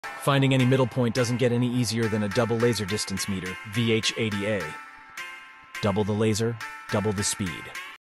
Finding any middle point doesn't get any easier than a double laser distance meter, VH-80A. Double the laser, double the speed.